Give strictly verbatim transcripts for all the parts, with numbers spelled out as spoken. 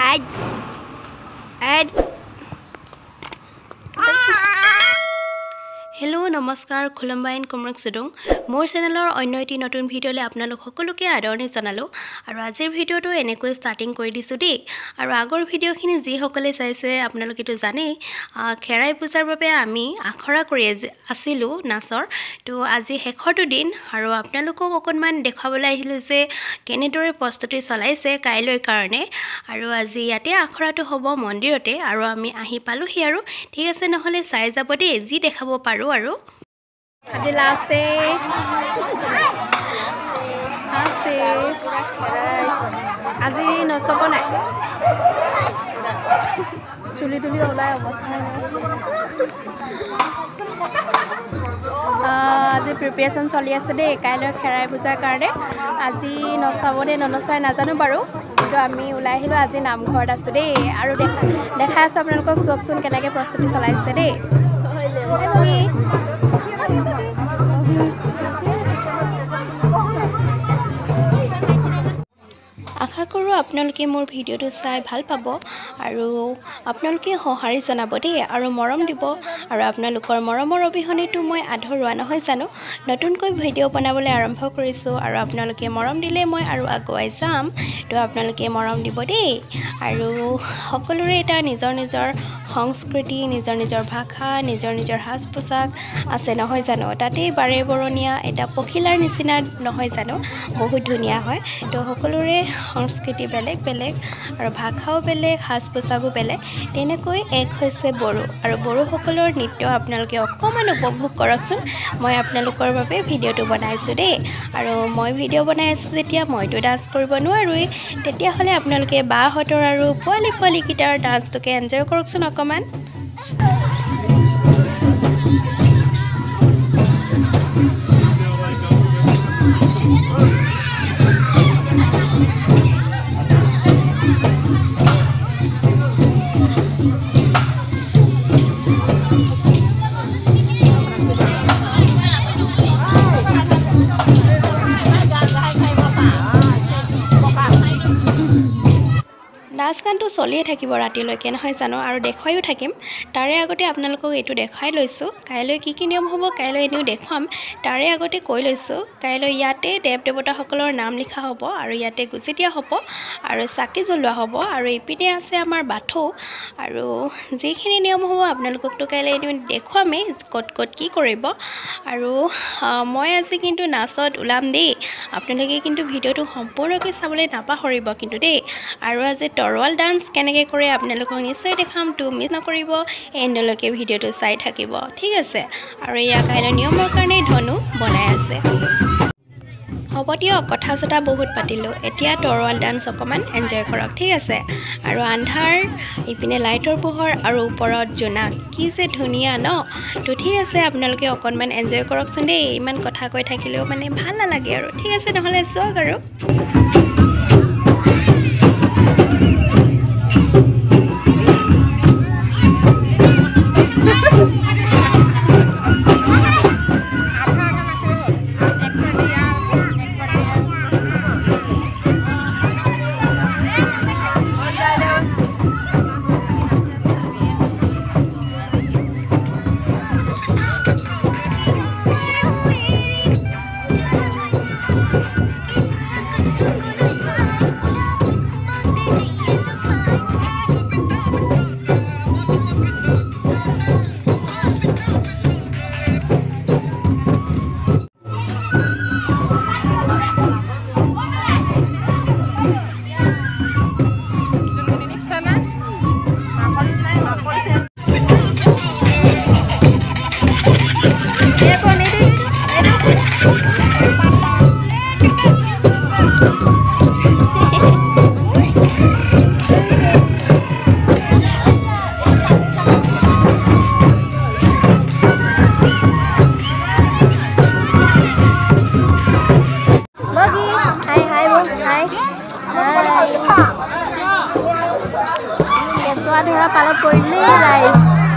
Add. Add. Hello, নমস্কাৰ খুলম্বাইন কমৰক সুদং মোৰ চেনেলৰ অন্য এটি নতুন ভিডিঅ'লে আপোনালোক সকলোকে আদৰণি জনালো আৰু আজিৰ ভিডিঅ'টো এনেকৈ ষ্টাৰ্টিং কৰি দিছো দেই আৰু আগৰ ভিডিঅ'খিনি যি সকলে চাইছে আপোনালোকে তো জানে খেৰাই পূজাৰ বাবে আমি আখৰা কৰি আছিলো নাচৰ তো আজি শেষৰটো দিন আৰু আপোনালোকক অকনমান দেখাবলৈ আহিলো যে কেনেদৰে প্ৰস্তুতি চলাইছে কাইলৈৰ কাৰণে আৰু আজি ইয়াতে আখৰাটো হ'ব মন্দিৰতে আৰু আমি আহি পালোহি আৰু ঠিক আছে নহলে চাই যাব দেই যি দেখাব পাৰো আৰু আজি লাষ্ট ডে লাষ্ট ডে আজি নচব নাই চুলি তুলি ওলাই অৱস্থা আজি প্ৰিপাৰেচন চলি আছে দেই কাইলৈ খেৰাই পূজাৰ কাৰণে আজি নচাব দে ননচাই নাজানো বাৰু কিন্তু আমি ওলাই আহিলো আজি নামঘৰত আছো দেই আৰু দেখা দেখা আছো আপোনালোকক চোকচোন কেনেকৈ প্ৰস্তুতি চলাইছে দেই আশা কৰোঁ আপোনালোকে মোৰ ভিডিঅ'টো চাই ভাল পাব আৰু আপোনালোকে সঁহাৰি জনাব দেই আৰু মৰম দিব আৰু আপোনালোকৰ মৰমৰ অবিহনেতো মই আধৰুৱা নহয় জানো নতুনকৈ ভিডিঅ' বনাবলৈ আৰম্ভ কৰিছোঁ আৰু আপোনালোকে মৰম দিলে মই আৰু আগুৱাই যাম তো আপোনালোকে মৰম দিব দেই আৰু সকলোৰে এটা নিজৰ নিজৰ সংস্কৃতি নিজৰ নিজৰ ভাষা নিজৰ নিজৰ সাজ পোছাক আছে নহয় জানো তাতে বাৰে বৰণীয়া এটা পখিলাৰ নিচিনা নহয় জানো বহুত ধুনীয়া হয় তো সকলোৰে সংস্কৃতি বেলেগ বেলেগ আৰু ভাষাও বেলেগ সাজ পোছাকো বেলেগ তেনেকৈ এক হৈছে বড়ো আৰু বড়োসকলৰ নৃত্য আপোনালোকে অকণমান উপভোগ কৰকচোন মই আপোনালোকৰ বাবে ভিডিঅ'টো বনাইছোঁ দেই আৰু মই ভিডিঅ' বনাই আছোঁ যেতিয়া মইতো ডান্স কৰিব নোৱাৰোৱেই তেতিয়াহ'লে আপোনালোকে বাহঁতৰ আৰু পোৱালি পোৱালিকেইটাৰ ডান্সটোকে এনজয় কৰকচোন অকণমান নাচ গানটো চলিয়ে থাকিব ৰাতিলৈকে নহয় জানো আৰু দেখুৱাইও থাকিম তাৰে আগতে আপোনালোকক এইটো দেখাই লৈছোঁ কাইলৈ কি কি নিয়ম হ'ব কাইলৈ এনেও দেখুৱাম তাৰে আগতে কৈ লৈছোঁ কাইলৈ ইয়াতে দেৱ দেৱতাসকলৰ নাম লিখা হ'ব আৰু ইয়াতে গুজি দিয়া হ'ব আৰু চাকি জ্বলোৱা হ'ব আৰু ইপিনে আছে আমাৰ বাথৌ আৰু যিখিনি নিয়ম হ'ব আপোনালোককতো কাইলৈ এনেও দেখুৱামেই ক'ত ক'ত কি কৰিব আৰু মই আজি কিন্তু নাচত ওলাম দেই আপোনালোকে কিন্তু ভিডিঅ'টো সম্পূৰ্ণকৈ চাবলৈ নাপাহৰিব কিন্তু দেই আৰু আজি তৰোৱাল ডান্স কেনেকৈ কৰে আপোনালোকক নিশ্চয় দেখাম তো মিছ নকৰিব এণ্ডলৈকে ভিডিঅ'টো চাই থাকিব ঠিক আছে আৰু এয়া কাইলৈ নিয়মৰ কাৰণে ধনু বনাই আছে হ'ব দিয়ক কথা চথা বহুত পাতিলোঁ এতিয়া তৰোৱাল ডান্স অকণমান এনজয় কৰক ঠিক আছে আৰু আন্ধাৰ ইপিনে লাইটৰ পোহৰ আৰু ওপৰত জোনাক কি যে ধুনীয়া ন তো ঠিক আছে আপোনালোকে অকণমান এনজয় কৰকচোন দেই ইমান কথা কৈ থাকিলেও মানে ভাল নালাগে আৰু ঠিক আছে নহ'লে চাওক আৰু কেঁচুৱা ধৰা পালত পৰিলে ৰাইজ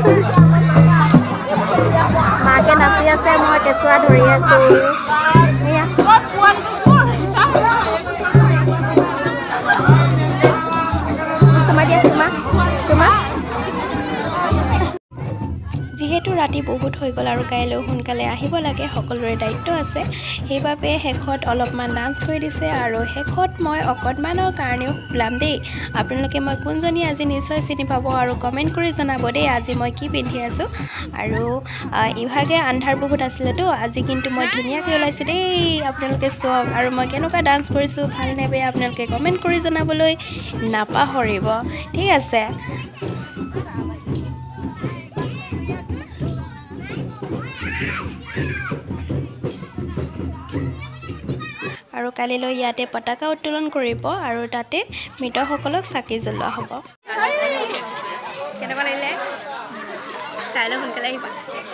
মাকে নাচি আছে মই কেঁচুৱা ধৰি আছো এয়া সময় ৰাতি বহুত হৈ গ'ল আৰু কাইলৈ সোনকালে আহিব লাগে সকলোৰে দায়িত্ব আছে সেইবাবে শেষত অলপমান ডান্স কৰি দিছে আৰু শেষত মই অকণমানৰ কাৰণেও ওলাম দেই আপোনালোকে মই কোনজনী আজি নিশ্চয় চিনি পাব আৰু কমেণ্ট কৰি জনাব দেই আজি মই কি পিন্ধি আছোঁ আৰু ইভাগে আন্ধাৰ বহুত আছিলেতো আজি কিন্তু মই ধুনীয়াকৈ ওলাইছোঁ দেই আপোনালোকে চাওক আৰু মই কেনেকুৱা ডান্স কৰিছোঁ ভাল নে বেয়া আপোনালোকে কমেণ্ট কৰি জনাবলৈ নাপাহৰিব ঠিক আছে আৰু কালিলৈ ইয়াতে পতাকা উত্তোলন কৰিব আৰু তাতে মৃতসকলক চাকি জ্বলোৱা হ'ব কেনেকুৱা লাগিলে কাইলৈ সোনকালে আহিবা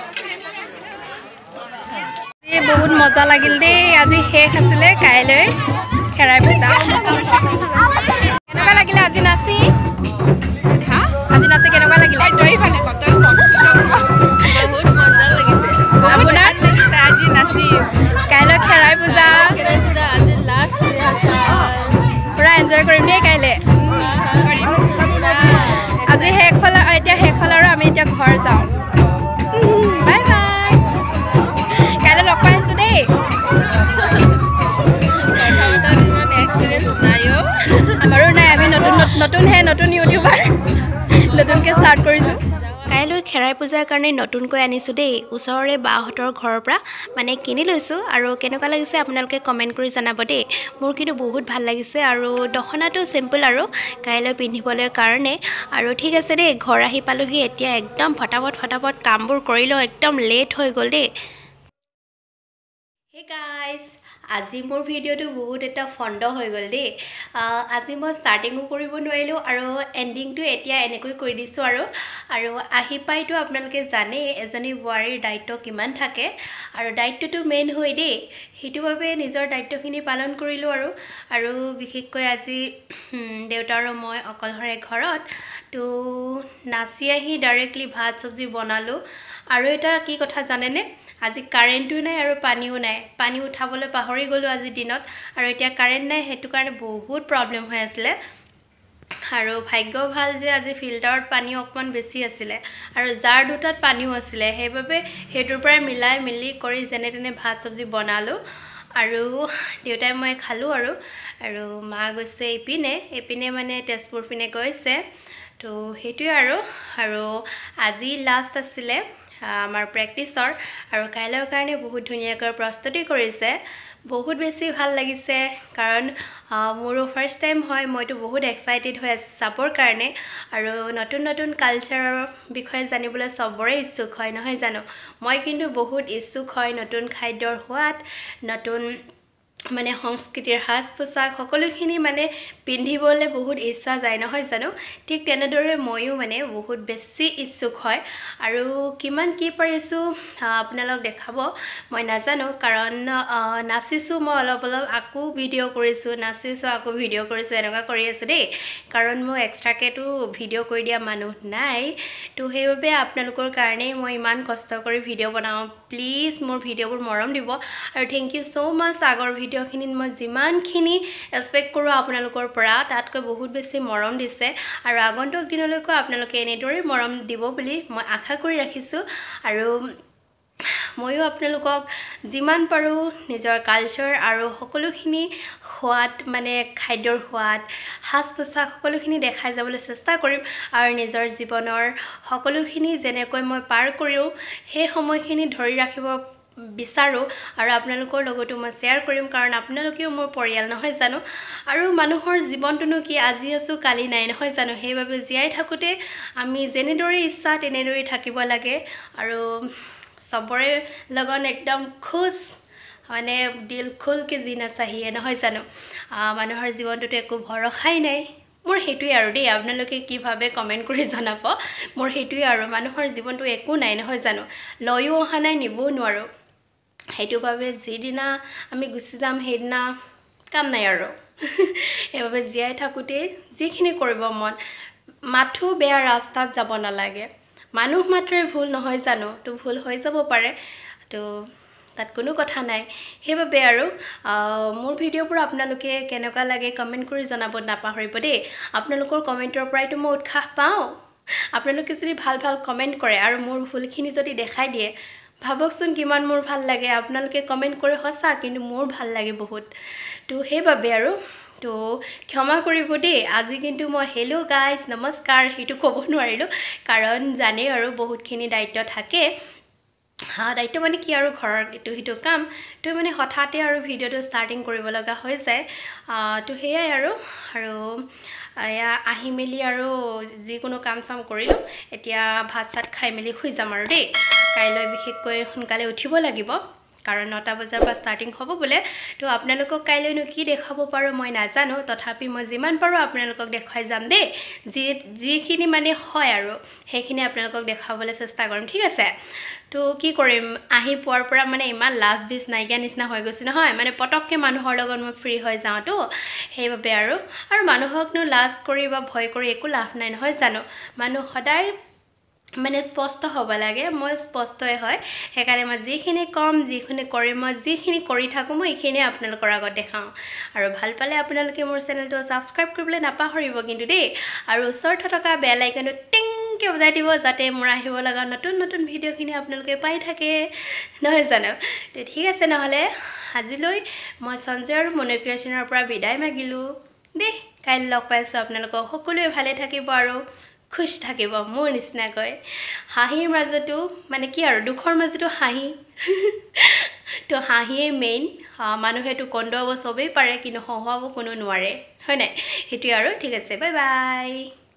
বহুত মজা লাগিল দেই আজি শেষ আছিলে কাইলৈ খেৰাই পূজা কেনেকুৱা লাগিলে আজি নাচি আজি নাচি কেনেকুৱা লাগিলে বহুত মজা লাগিছে আপোনাৰ আজি নাচি কাইলৈ খেৰাই পূজা পুৰা এনজয় কৰিম দেই কাইলৈ আজি শেষ হ'ল এতিয়া শেষ হ'ল আৰু আমি এতিয়া ঘৰ যাওঁ বাই বাই কাইলৈ লগ পাই আছোঁ দেই আমাৰো নাই আমি নতুন নতুনহে নতুন ইউটিউবাৰ নতুনকৈ ষ্টাৰ্ট কৰিছোঁ কাইলৈ খেৰাই পূজাৰ কাৰণে নতুনকৈ আনিছোঁ দেই ওচৰৰে বাহঁতৰ ঘৰৰ পৰা মানে কিনি লৈছোঁ আৰু কেনেকুৱা লাগিছে আপোনালোকে কমেণ্ট কৰি জনাব দেই মোৰ কিন্তু বহুত ভাল লাগিছে আৰু দখনাটো চিম্পল আৰু কাইলৈ পিন্ধিবলৈ কাৰণে আৰু ঠিক আছে দেই ঘৰ আহি পালোহি এতিয়া একদম ফটাফট ফটাফট কামবোৰ কৰি লওঁ একদম লেট হৈ গ'ল দেই হে গাইজ আজি মোৰ ভিডিঅ'টো বহুত এটা ফন্দ হৈ গ'ল দেই আজি মই ষ্টাৰ্টিঙো কৰিব নোৱাৰিলোঁ আৰু এণ্ডিংটো এতিয়া এনেকৈ কৰি দিছোঁ আৰু আৰু আহি পাইতো আপোনালোকে জানেই এজনী বোৱাৰীৰ দায়িত্ব কিমান থাকে আৰু দায়িত্বটো মেইন হয় দেই সেইটো বাবে নিজৰ দায়িত্বখিনি পালন কৰিলোঁ আৰু আৰু বিশেষকৈ আজি দেউতা আৰু মই অকলশৰে ঘৰত তো নাচি আহি ডাইৰেক্টলি ভাত চব্জি বনালোঁ আৰু এটা কি কথা জানেনে আজি কাৰেণ্টটো নাই আৰু পানীও নাই পানী উঠাবলৈ পাহৰি গ'লোঁ আজি দিনত আৰু এতিয়া কাৰেণ্ট নাই সেইটো কাৰণে বহুত প্ৰব্লেম হৈ আছিলে আৰু ভাগ্য ভাল যে আজি ফিল্টাৰত পানী অকণমান বেছি আছিলে আৰু জাৰ দুটাত পানীও আছিলে সেইবাবে সেইটোৰ পৰাই মিলাই মিলি কৰি যেনে তেনে ভাত চব্জি বনালোঁ আৰু দেউতাই মই খালোঁ আৰু আৰু মা গৈছে ইপিনে ইপিনে মানে তেজপুৰ পিনে গৈছে তো সেইটোৱে আৰু আৰু আজি লাষ্ট আছিলে আমাৰ প্ৰেক্টিছৰ আৰু কাইলৈৰ কাৰণে বহুত ধুনীয়াকৈ প্ৰস্তুতি কৰিছে বহুত বেছি ভাল লাগিছে কাৰণ মোৰো ফাৰ্ষ্ট টাইম হয় মইতো বহুত এক্সাইটেড হৈ আছোঁ চাবৰ কাৰণে আৰু নতুন নতুন কালচাৰৰ বিষয়ে জানিবলৈ চবৰে ইচ্ছুক হয় নহয় জানো মই কিন্তু বহুত ইচ্ছুক হয় নতুন খাদ্যৰ সোৱাদ নতুন মানে সংস্কৃতিৰ সাজ পোছাক সকলোখিনি মানে পিন্ধিবলৈ বহুত ইচ্ছা যায় নহয় জানো ঠিক তেনেদৰে ময়ো মানে বহুত বেছি ইচ্ছুক হয় আৰু কিমান কি পাৰিছোঁ আপোনালোক দেখাব মই নাজানো কাৰণ নাচিছোঁ মই অলপ অলপ আকৌ ভিডিঅ' কৰিছোঁ নাচিছোঁ আকৌ ভিডিঅ' কৰিছোঁ এনেকুৱা কৰি আছোঁ দেই কাৰণ মোৰ এক্সট্ৰাকেতো ভিডিঅ' কৰি দিয়া মানুহ নাই তো সেইবাবে আপোনালোকৰ কাৰণেই মই ইমান কষ্ট কৰি ভিডিঅ' বনাওঁ প্লিজ মোৰ ভিডিঅ'বোৰ মৰম দিব আৰু থেংক ইউ ছ' মাছ আগৰ ভিডিঅ'খিনিত মই যিমানখিনি এক্সপেক্ট কৰোঁ আপোনালোকৰ পৰা তাতকৈ বহুত বেছি মৰম দিছে আৰু আগন্তুক দিনলৈকো আপোনালোকে এনেদৰেই মৰম দিব বুলি মই আশা কৰি ৰাখিছোঁ আৰু ময়ো আপোনালোকক যিমান পাৰোঁ নিজৰ কালচাৰ আৰু সকলোখিনি সোৱাদ মানে খাদ্যৰ সোৱাদ সাজ পোছাক সকলোখিনি দেখাই যাবলৈ চেষ্টা কৰিম আৰু নিজৰ জীৱনৰ সকলোখিনি যেনেকৈ মই পাৰ কৰোঁ সেই সময়খিনি ধৰি ৰাখিব বিচাৰোঁ আৰু আপোনালোকৰ লগতো মই শ্বেয়াৰ কৰিম কাৰণ আপোনালোকেও মোৰ পৰিয়াল নহয় জানো আৰু মানুহৰ জীৱনটোনো কি আজি আছোঁ কালি নাই নহয় জানো সেইবাবে জীয়াই থাকোঁতে আমি যেনেদৰে ইচ্ছা তেনেদৰে থাকিব লাগে আৰু চবৰে লগত একদম খুচ মানে দিল খুলকে জিনা চাহিয়ে নহয় জানো মানুহৰ জীৱনটোতো একো ভৰসাই নাই মোৰ সেইটোৱে আৰু দেই আপোনালোকে কি ভাবে কমেন্ট কৰি জনাব মোৰ সেইটোৱে আৰু মানুহৰ জীৱনটো একো নাই নহয় জানো লয়ও অহা নাই নিবও নোৱাৰো সেইটো বাবে যিদিনা আমি গুচি যাম সেইদিনা কাম নাই আৰু সেইবাবে জীয়াই থাকোঁতে যিখিনি কৰিব মন মাথো বেয়া ৰাস্তাত যাব নালাগে মানুহ মাত্ৰই ভুল নহয় জানো তো ভুল হৈ যাব পাৰে তো তাত কোনো কথা নাই সেইবাবে আৰু মোৰ ভিডিঅ'বোৰ আপোনালোকে কেনেকুৱা লাগে কমেন্ট কৰি জনাব নাপাহৰিব দেই আপোনালোকৰ কমেন্টৰ পৰাইতো মই উৎসাহ পাওঁ আপোনালোকে যদি ভাল ভাল কমেণ্ট কৰে আৰু মোৰ ভুলখিনি যদি দেখাই দিয়ে ভাবকচোন কিমান মোৰ ভাল লাগে আপোনালোকে কমেণ্ট কৰে সঁচা কিন্তু মোৰ ভাল লাগে বহুত তো সেইবাবে আৰু তো ক্ষমা কৰিব দেই আজি কিন্তু মই হেল্ল' গাইজ নমস্কাৰ সেইটো ক'ব নোৱাৰিলোঁ কাৰণ জানেই আৰু বহুতখিনি দায়িত্ব থাকে হা দায়িত্ব মানে কি আৰু ঘৰৰ ইটো সিটো কাম তো মানে হঠাতে আৰু ভিডিঅ'টো ষ্টাৰ্টিং কৰিব লগা হৈ যায় তো সেয়াই আৰু আৰু এয়া আহি মেলি আৰু যিকোনো কাম চাম কৰিলোঁ এতিয়া ভাত চাত খাই মেলি শুই যাম আৰু দেই কাইলৈ বিশেষকৈ সোনকালে উঠিব লাগিব কাৰণ নটা বজাৰ পৰা ষ্টাৰ্টিং হ'ব বোলে তো আপোনালোকক কাইলৈনো কি দেখাব পাৰোঁ মই নাজানো তথাপি মই যিমান পাৰোঁ আপোনালোকক দেখুৱাই যাম দেই যি যিখিনি মানে হয় আৰু সেইখিনি আপোনালোকক দেখাবলৈ চেষ্টা কৰিম ঠিক আছে তো কি কৰিম আহি পোৱাৰ পৰা মানে ইমান লাজ বিজ নাইকিয়া নিচিনা হৈ গৈছে নহয় মানে পটককৈ মানুহৰ লগত মই ফ্ৰী হৈ যাওঁতো সেইবাবে আৰু আৰু মানুহকনো লাজ কৰি বা ভয় কৰি একো লাভ নাই নহয় জানো মানুহ সদায় মানে স্পষ্ট হ'ব লাগে মই স্পষ্টই হয় সেইকাৰণে মই যিখিনি কম যিখিনি কৰিম মই যিখিনি কৰি থাকোঁ মই এইখিনিয়ে আপোনালোকৰ আগত দেখাওঁ আৰু ভাল পালে আপোনালোকে মোৰ চেনেলটো ছাবস্ক্ৰাইব কৰিবলৈ নাপাহৰিব কিন্তু দেই আৰু ওচৰত থকা বেল আইকনটো টিংকৈ বজাই দিব যাতে মোৰ আহিব লগা নতুন নতুন ভিডিঅ'খিনি আপোনালোকে পাই থাকে নহয় জানো তো ঠিক আছে নহ'লে আজিলৈ মই সঞ্জয় আৰু মনু ক্ৰিয়েশ্যনৰ পৰা বিদায় মাগিলোঁ দেই কাইলৈ লগ পাইছোঁ আপোনালোকক সকলোৱে ভালে থাকিব আৰু খুশ থাকিব মোৰ নিচিনাকৈ হাঁহিৰ মাজতো মানে কি আৰু দুখৰ মাজতো হাঁহি তো হাঁহিয়েই মেইন মানুহেতো কন্দুৱাব চবেই পাৰে কিন্তু হহুৱাব কোনো নোৱাৰে হয় নাই সেইটোৱে আৰু ঠিক আছে বাই বাই